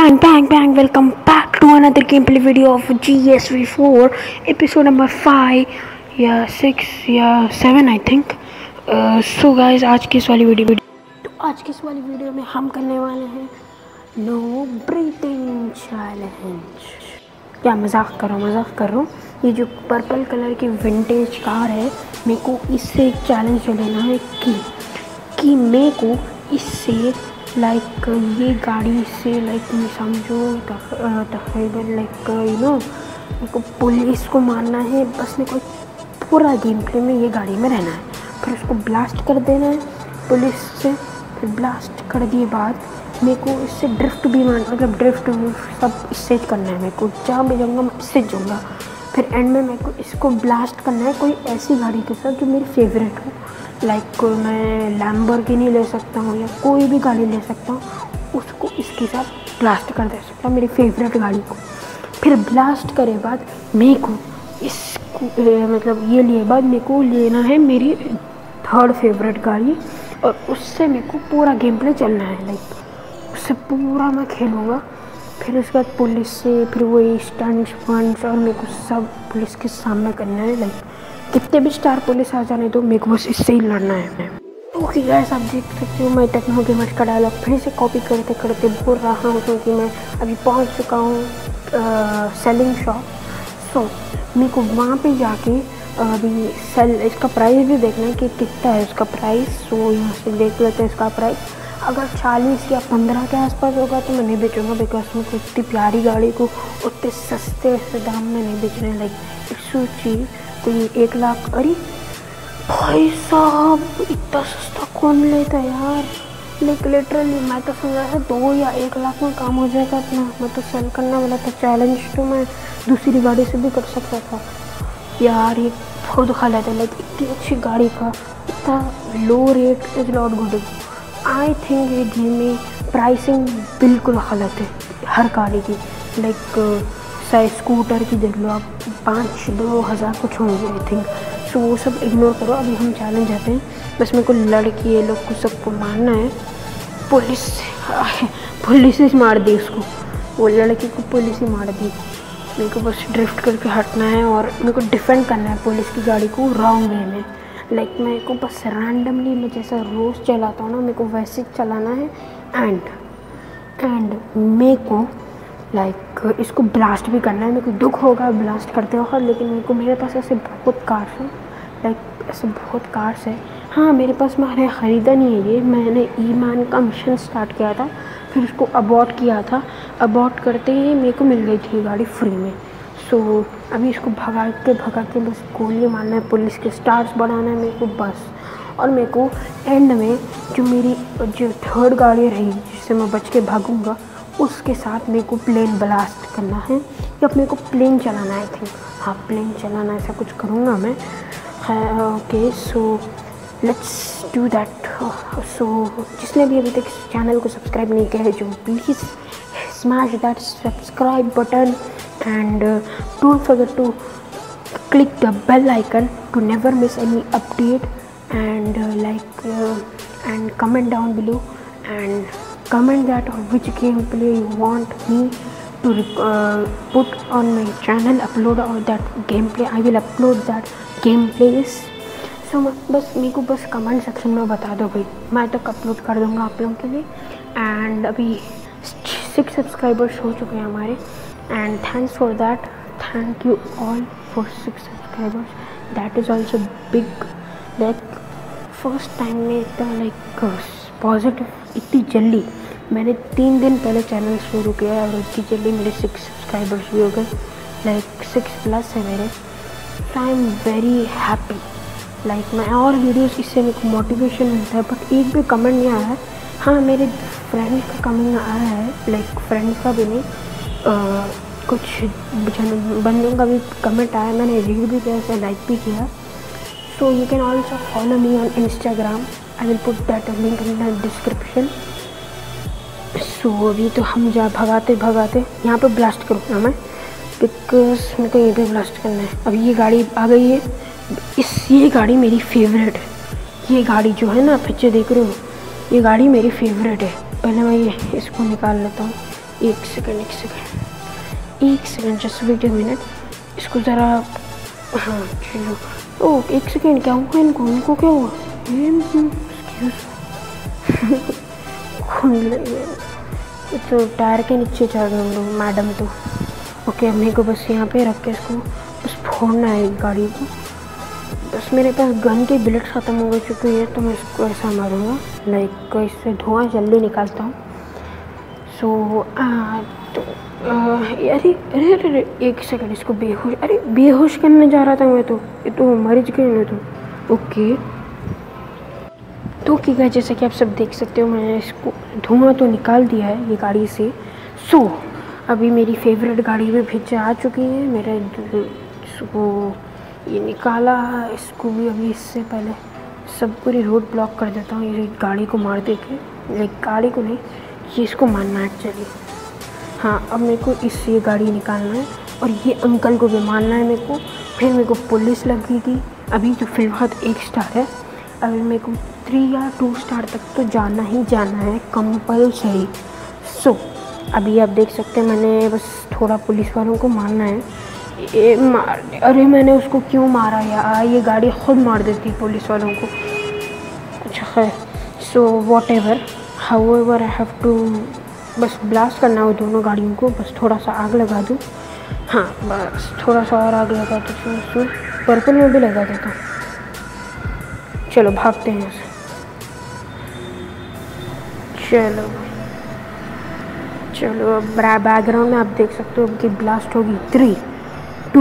Bang, welcome back to another gameplay video of GSV4 episode number 5 या 6 या 7 I think. So guys, आज की इस वाली वीडियो में हम करने वाले हैं नो ब्रीथिंग चैलेंज। क्या मजाक कर रहा हूँ। ये जो पर्पल कलर की विंटेज कार है, मेरे को इससे एक चैलेंज लेना है कि मेरे को इससे लाइक ये गाड़ी से लाइक समझो तकरीबन लाइक मेरे को पुलिस को मारना है। बस मेरे को पूरा गेम प्ले में ये गाड़ी में रहना है, फिर उसको ब्लास्ट कर देना है पुलिस से। फिर ब्लास्ट कर दिए बाद मेरे को इससे ड्रिफ्ट भी मतलब ड्रिफ्ट सब इससे करना है। मेरे को जहाँ भी जाऊँगा मैं इससे जाऊँगा। फिर एंड में मेरे को इसको ब्लास्ट करना है कोई ऐसी गाड़ी के साथ जो मेरी फेवरेट हो। लाइक मैं लैम्बोर्गिनी ले सकता हूँ या कोई भी गाड़ी ले सकता हूँ, उसको इसके साथ ब्लास्ट कर दे सकता हूँ, मेरी फेवरेट गाड़ी को। फिर ब्लास्ट करे बाद मेरे को इसको मतलब ये लिए बाद मेरे को लेना है मेरी थर्ड फेवरेट गाड़ी, और उससे मेरे को पूरा गेम प्ले चलना है। लाइक उससे पूरा मैं खेलूँगा। फिर उसके बाद पुलिस से फिर वही स्टंट्स फंड्स और मेरे को सब पुलिस के सामने करना है। लाइक कितने भी स्टार पुलिस आ जाने तो मेरे को बस इससे ही लड़ना है। ओके गाइस, आप देख सकते हो मैं टेक्नो गेमर्स का डायलॉग फिर से कॉपी करते बोल रहा हूँ, क्योंकि मैं अभी पहुँच चुका हूँ सेलिंग शॉप। सो मेरे को वहाँ पे जाके अभी इसका प्राइस भी देखना है कि कितना है इसका प्राइस। सो यहाँ से देख लेते हैं इसका प्राइस। अगर 40 या 15 के आसपास होगा तो मैं नहीं बेचूँगा, बिकॉज मेरे को इतनी प्यारी गाड़ी को उतने सस्ते दाम में नहीं बेचने। लाइक सोचिए कोई 1 लाख, अरे भाई साहब इतना सस्ता कौन लेता यार। लाइक लिटरली मैं तो समझ रहा था 2 या 1 लाख में काम हो जाएगा अपना। मैं तो सेल करने वाला था। चैलेंज तो मैं दूसरी गाड़ी से भी कर सकता था यार। ये बहुत खा था। लाइक इतनी अच्छी गाड़ी का इतना low rate is not good. I think ये गेम में प्राइसिंग बिल्कुल गलत है हर गाड़ी की। लाइक चाहे स्कूटर की देख लो आप, 5-2 हज़ार कुछ होंगे आई थिंक। सो वो सब इग्नोर करो, अभी हम चैलेंज आते हैं। बस मेरे को लड़की ये लोग को सबको मारना है। पुलिस ही मार दी उसको, वो लड़की को पुलिस ही मार दी। मेरे को बस ड्रिफ्ट करके हटना है और मेरे को डिफेंड करना है पुलिस की गाड़ी को रॉन्ग वे में। लाइक मेरे को बस रैंडमली मैं जैसा रोज़ चलाता हूँ ना, मेरे को वैसे चलाना है। एंड मेरे को लाइक इसको ब्लास्ट भी करना है। मेरे को दुख होगा ब्लास्ट करते वक्त, लेकिन मेरे पास ऐसे बहुत कार्स हैं। लाइक ऐसे बहुत कार्स है। हाँ, मेरे पास मैंने ख़रीदा नहीं है ये, मैंने ईमान का मिशन स्टार्ट किया था, फिर उसको अबॉर्ट किया था। अबॉर्ट करते ही मेरे को मिल गई थी गाड़ी फ्री में। सो अभी इसको भगा के बस गोली मारना है, पुलिस के स्टार्स बढ़ाना है मेरे को बस। और मेरे को एंड में जो थर्ड गाड़ी रहेगी जिससे मैं बच के भागूंगा, उसके साथ मेरे को प्लेन ब्लास्ट करना है या मेरे को प्लेन चलाना है। आई थिंक हाँ, प्लेन चलाना, ऐसा कुछ करूँगा मैं। Okay, so let's do that. So जिसने भी अभी तक इस चैनल को सब्सक्राइब नहीं किया है, जो please smash that subscribe button and don't forget to click the bell icon to never miss any update, and and comment down below and comment that which gameplay you want me to put on my channel, upload or that gameplay. I will upload that gameplays. So बस मेरे को बस comment section में बता दो भाई, मैं तक अपलोड कर दूँगा आप लोगों के लिए। एंड अभी 6 सब्सक्राइबर्स हो चुके हैं हमारे, and thanks for that. Thank you all for 6 subscribers. That is also big. Like first time में इतना लाइक पॉजिटिव इतनी जल्दी, मैंने 3 दिन पहले चैनल शुरू किया और इतनी जल्दी मेरे 6 सब्सक्राइबर्स भी हो गए। लाइक 6+ है मेरे। I am very happy. Like मैं और वीडियोस इससे मेरे को मोटिवेशन मिलता है, बट एक भी कमेंट नहीं आया है। हाँ, मेरे फ्रेंड्स का कमेंट आया है, लाइक फ्रेंड्स का भी नहीं, कुछ बंदों का भी कमेंट आया, मैंने रीड भी किया, ऐसे लाइक भी किया। So you can also follow me on Instagram. I will put that link in the description. So अभी तो हम भगाते यहाँ पे ब्लास्ट करूँगा मैं, बिकॉज मेरे को ये भी ब्लास्ट करना है। अभी ये गाड़ी आ गई है, ये गाड़ी मेरी फेवरेट है। ये गाड़ी जो है ना, पीछे देख रहे हो, ये गाड़ी मेरी फेवरेट है। पहले मैं ये इसको निकाल लेता हूँ। एक second just wait a minute. इसको ज़रा, हाँ चलो। ओ एक सेकंड, क्या हुआ इनको क्या हुआ? खून लग गया तो टायर के नीचे चढ़ गए लोग मैडम तो। ओके, अब मेरे को बस यहाँ पे रख के इसको बस फोड़ना है गाड़ी को। बस मेरे पास गन के बुलेट्स ख़त्म हो चुके हैं तो मैं इसको ऐसा मारूंगा, लाइक इससे धुआं जल्दी निकालता हूँ। सो अरे अरे अरे एक सेकंड, इसको बेहोश करने जा रहा था मैं तो, ये तो मर गए मैं तो। ओके तो ठीक है, जैसे कि आप सब देख सकते हो मैंने इसको धुआं तो निकाल दिया है ये गाड़ी से। सो अभी मेरी फेवरेट गाड़ी में फिर आ चुकी है मेरे। इसको ये निकाला, इसको भी अभी इससे पहले सब पूरी रोड ब्लॉक कर देता हूँ ये गाड़ी को मार दे के। लाइक गाड़ी को नहीं, ये इसको मारना है एक्चुअली। हाँ, अब मेरे को ये गाड़ी निकालना है और ये अंकल को भी मारना है मेरे को। फिर मेरे को पुलिस लगेगी। अभी तो फिलहाल 1 स्टार है, अभी मेरे को 3 या 2 स्टार तक तो जाना ही जाना है कंपल्सरी। सो अभी आप देख सकते हैं मैंने बस थोड़ा पुलिस वालों को मारना है। अरे मैंने उसको क्यों मारा यार, ये गाड़ी खुद मार देती पुलिस वालों को। अच्छा है, so whatever, however I have to बस ब्लास्ट करना हो दोनों गाड़ियों को। बस थोड़ा सा आग लगा दूँ, हाँ बस थोड़ा सा और आग लगा दूँ, उसमें पर्पल में भी लगा देता हूँ। चलो भागते हैं यहाँ से। चलो अब बैकग्राउंड में आप देख सकते हो कि ब्लास्ट होगी। 3, 2,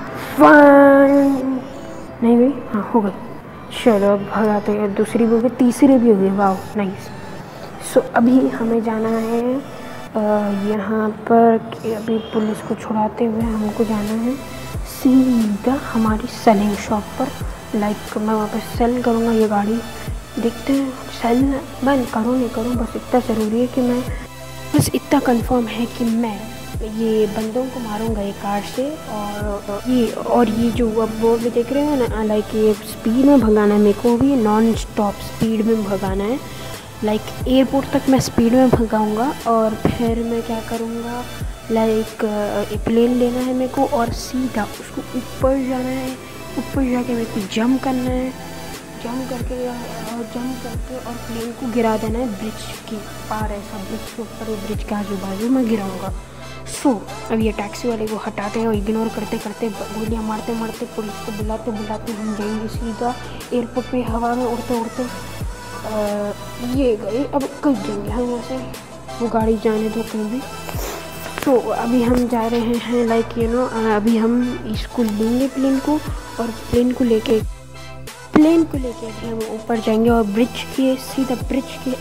1 नहीं गई, हाँ हो गई। चलो अब भगाते हैं, दूसरी भी हो गई, तीसरी भी हो गई, वाह नाइस। सो अभी हमें जाना है यहाँ पर कि अभी पुलिस को छुड़ाते हुए हमको जाना है सीधा हमारी सेलिंग शॉप पर। लाइक मैं वहाँ पर सेल करूँगा ये गाड़ी, देखते हैं सेल बंद करूँ नहीं करूँ। बस इतना ज़रूरी है कि मैं बस इतना कंफर्म है कि मैं ये बंदों को मारूंगा ये कार से। और ये जो अब बोर्ड में देख रहे हो ना, लाइक ये स्पीड में भगाना है मेरे को भी, नॉन स्टॉप स्पीड में भगाना है। लाइक एयरपोर्ट तक मैं स्पीड में भगाऊंगा और फिर मैं क्या करूँगा, लाइक प्लेन लेना है मेरे को और सीधा उसको ऊपर जाना है। ऊपर जाके मेरे को जंप करना है, जंप करके और प्लेन को गिरा देना है ब्रिज के पार, ऐसा ब्रिज के ऊपर, ब्रिज के आजू बाजू मैं गिराऊंगा। सो अब ये टैक्सी वाले को हटाते हैं और इग्नोर करते करते गोलियां मारते मारते पुलिस को बुलाते बुलाते हम जाएंगे सीधा एयरपोर्ट पे, हवा में उड़ते उड़ते ये गए। अब कब जाएंगे हम यहाँ से, वो गाड़ी जाने दो कहीं भी। तो अभी हम जा रहे हैं लाइक अभी हम इसको लेंगे प्लेन को, और प्लेन को लेके अभी हम ऊपर जाएंगे और ब्रिज के सीधा ब्रिज के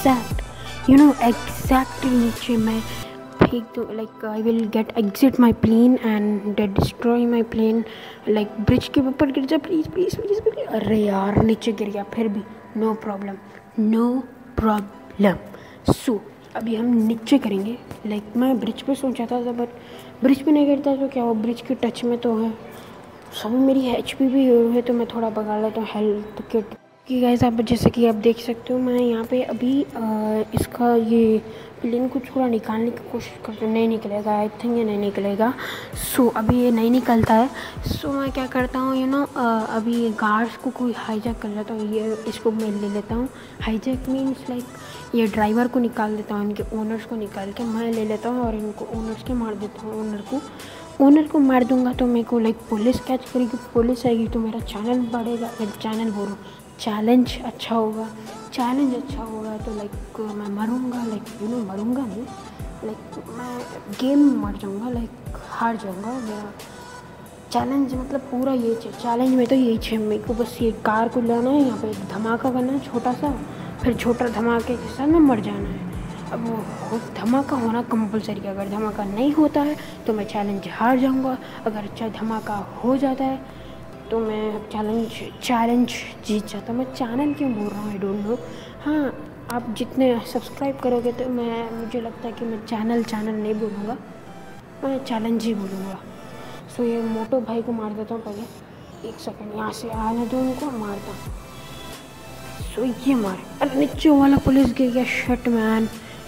एग्जैक्ट नीचे मैं फेंक दूँ। Like I will get exit my plane and destroy my plane. Like bridge के ऊपर गिर जा, प्लीज़ प्लीज़ प्लीज़ प्लीज़। अरे यार नीचे गिर गया, फिर भी नो प्रॉब्लम। सो अभी हम नीचे करेंगे। लाइक मैं ब्रिज पे सोचा था बट ब्रिज पे नहीं गिरता तो क्या, वो ब्रिज के टच में तो है। सब मेरी HP भी है तो मैं थोड़ा भगा लेता हूँ हेल्थ किट की। गाइस आप जैसे कि आप देख सकते हो मैं यहाँ पे अभी इसका ये प्लेन को थोड़ा निकालने की कोशिश करता हूँ, नहीं निकलेगा, आई थिंक ये नहीं निकलेगा। सो अभी ये नहीं निकलता है। सो मैं क्या करता हूँ अभी गार्ड्स को कोई हाईजैक कर लेता हूँ, ये इसको मैं ले लेता हूँ। हाईजैक मीन्स लाइक ये ड्राइवर को निकाल देता हूँ, इनके ओनर्स को निकाल के मैं ले लेता हूँ और इनको ओनर्स के मार देता हूँ। ओनर को मार दूंगा तो मेरे को लाइक पुलिस कैच करेगी, पुलिस आएगी तो मेरा चैनल बढ़ेगा, चैलेंज अच्छा होगा तो लाइक मैं मरूंगा, मरूंगा नहीं, लाइक मैं गेम में मर जाऊंगा, लाइक हार जाऊंगा। मेरा चैलेंज मतलब पूरा ये चैलेंज में तो यही है, मेरे को बस ये कार को लाना है, यहाँ पे एक धमाका करना है छोटा सा, फिर छोटा धमाके के साथ में मर जाना है। अब वो धमाका होना कंपलसरी है, अगर धमाका नहीं होता है तो मैं चैलेंज हार जाऊंगा, अगर अच्छा धमाका हो जाता है तो मैं चैलेंज जीत जाता। मैं चैनल क्यों बोल रहा हूँ आई डोंट नो। हाँ, आप जितने सब्सक्राइब करोगे तो मुझे लगता है कि मैं चैनल नहीं बोलूँगा, मैं चैलेंज ही बोलूँगा। सो ये मोटो भाई को मार देता हूँ पहले, 1 सेकंड यहाँ से आने दो, उनको मारता हूँ। सो ये मारे, अरे नीचे वाला पुलिस गिर गया, शट मैन,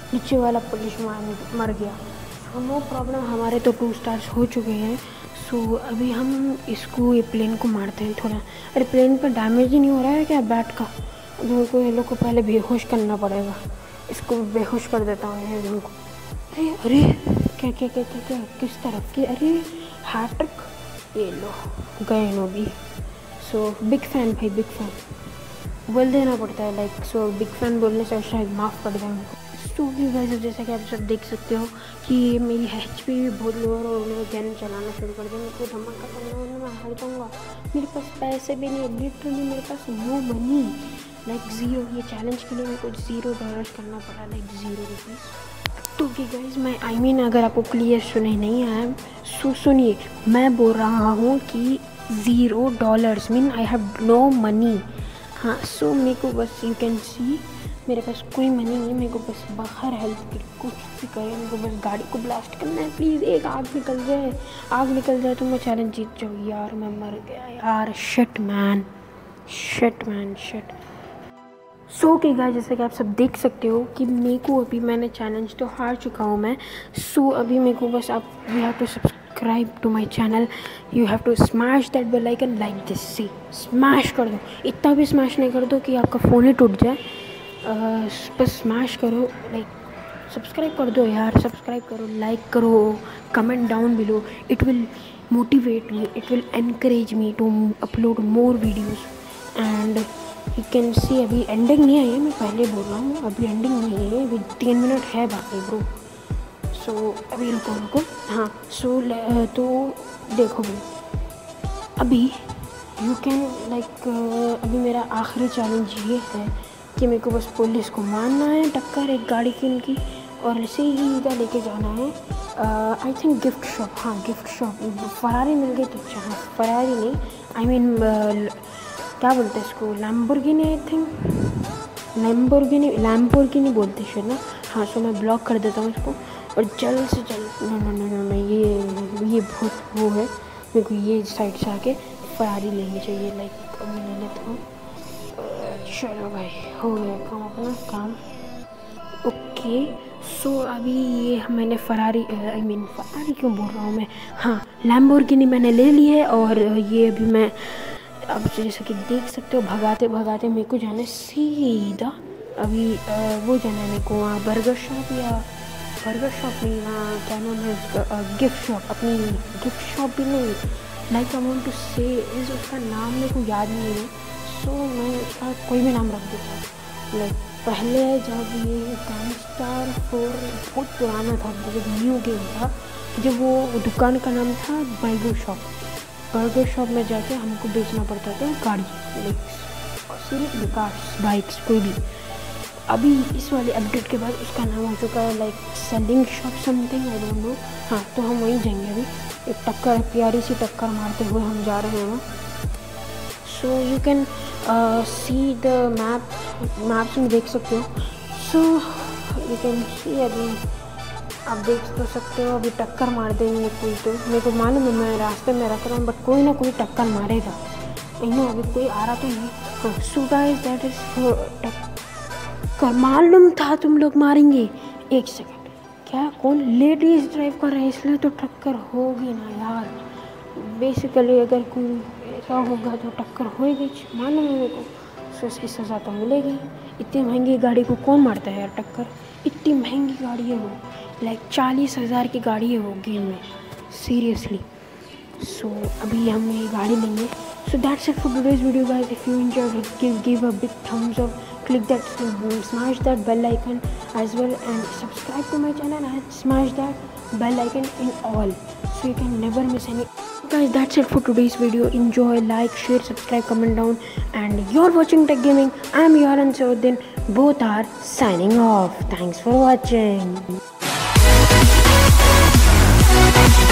नीचे वाला पुलिस मर गया। सो नो प्रॉब्लम, हमारे तो 2 स्टार्स हो चुके हैं। सो अभी हम इसको, ये प्लेन को मारते हैं थोड़ा। अरे प्लेन पर डैमेज ही नहीं हो रहा है क्या बैट का? अभी उनको, ये लोग को पहले बेहोश करना पड़ेगा। इसको बेहोश कर देता हूँ ये उनको। अरे अरे क्या क्या क्या क्या क्या किस तरफ की? अरे हैट्रिक, ये लो गए नो भी। सो बिग फैन भाई, बिग फैन बोल देना पड़ता है लाइक। सो बिग फैन बोलने से शायद माफ़ कर दें उनको। तो भी गाइस, जैसा कि आप सब देख सकते हो कि मेरी HP भी बहुत लो है और मेरे गन चलाना शुरू कर दिया। मेरे को धमाका करना होने मैं हार जाऊँगा। मेरे पास पैसे भी नहीं, लिटरली मेरे पास नो मनी, लाइक ज़ीरो। ये चैलेंज के लिए मेरे को $0 करना पड़ा, लाइक ₹0। तो कि गाइस, मैं आई मीन अगर आपको क्लियर सुने नहीं आया, सुनिए, मैं बोल रहा हूँ कि $0 mean I have no money. हाँ, सो मेरे को बस, यू कैन सी, मेरे पास कोई मनी नहीं है। मेरे को बस बाहर हेल्प की कुछ भी करे, मेरे को बस गाड़ी को ब्लास्ट करना है। प्लीज़ एक आग निकल जाए तो मैं चैलेंज जीत जाऊँ। यार मैं मर गया यार, शिट मैन। सो कि गाइस, जैसे कि आप सब देख सकते हो कि मेरे को अभी, मैंने चैलेंज तो हार चुका हूँ मैं। सो अभी मेरे को बस, आप you have to subscribe to my channel, you have to smash that bell icon like this. See smash कर दो, इतना भी स्मैश नहीं कर दो कि आपका फ़ोन ही टूट जाए। बस स्मैश करो, लाइक सब्सक्राइब कर दो यार, सब्सक्राइब करो, लाइक करो, comment down below. It will motivate me, it will encourage me to upload more videos. And you can see, अभी एंडिंग नहीं आई है, मैं पहले बोल रहा हूँ, अभी एंडिंग नहीं है, अभी 3 मिनट है बाकी ब्रो। सो अभी रुको। हाँ, सो तो देखो भाई, अभी यू कैन लाइक, अभी मेरा आखिरी चैलेंज ये है कि मेरे को बस पुलिस को मारना है टक्कर एक गाड़ी की उनकी, और ऐसे ही इधर लेके जाना है। आई थिंक गिफ्ट शॉप, हाँ गिफ्ट शॉप। फरारी मिल गई तो अच्छा। हाँ, फरारी नहीं, आई मीन क्या बोलते हैं इसको, लैम्बोर्गिनी, आई थिंक लैम्बोर्गिनी बोलते शायद ना। हाँ, सो मैं ब्लॉक कर देता हूँ इसको और जल्द से जल्द, नो, ये बहुत वो है, मेरे को ये साइड से आके फरारी लेनी चाहिए। लाइक मैं ले लेता हूँ। चलो भाई, हो गया काम, अपना काम। ओके, सो अभी ये मैंने फरारी क्यों बोल रहा हूँ मैं, हाँ लैम्बोर्गिनी मैंने ले ली है। और ये अभी मैं, अब जैसे कि देख सकते हो, भगाते भगाते मेरे को जाना है सीधा अभी वो जाना है मेरे को, वहाँ बर्गर शॉप नहीं, वहाँ क्या नाम है उसका, गिफ्ट शॉप। अपनी गिफ्ट शॉप भी नहीं, लाइक आई वांट टू से इस, उसका नाम मेरे को याद नहीं है। सो मैं उसका कोई भी नाम रख देता हूँ। लाइक पहले जब ये गैंगस्टर 4 बहुत पुराना था, जब न्यू गेम था, जब वो दुकान का नाम था बर्गर शॉप में जाके हमको बेचना पड़ता था गाड़ी, लाइक सिर्फ कार्स, बाइक्स, कोई भी। अभी इस वाले अपडेट के बाद उसका नाम हो चुका है like selling shop something, I don't know. हाँ, तो हम वहीं जाएंगे अभी। एक टक्कर, प्यारी सी टक्कर मारते हुए हम जा रहे हैं। So you can see the maps में देख सकते हो। सो यू कैन सी, अभी आप देख तो सकते हो, अभी टक्कर मार देंगे कोई, तो मेरे को मालूम है, मैं रास्ते में रख रहा हूँ, बट कोई ना कोई टक्कर मारेगा। इन्हों अभी कोई आ रहा तो नहीं। So guys, that is for टक्कर। मालूम था तुम लोग मारेंगे। एक सेकेंड, क्या कौन लेडीज़ ड्राइव कर रहे हैं, इसलिए तो टक्कर होगी ना यार। बेसिकली अगर कोई ऐसा होगा तो टक्कर होएगी, मालूम है मेरे को। सो इसकी सज़ा तो मिलेगी। इतनी महंगी गाड़ी को कौन मारता है यार टक्कर? इतनी महंगी गाड़ी है वो, लाइक 40,000 की गाड़ी है वो गेम में, सीरियसली। सो अभी हम ये गाड़ी लेंगे। So that's it for today's video guys. If you enjoyed, give a big thumbs up, click that, smash that bell icon as well, and subscribe to my channel and smash that bell icon in all, so you can never miss any. Guys, that's it for today's video. Enjoy, like, share, subscribe, comment down, and you're watching Tech Gaming. I'm Yaran Saudin. Both are signing off. Thanks for watching.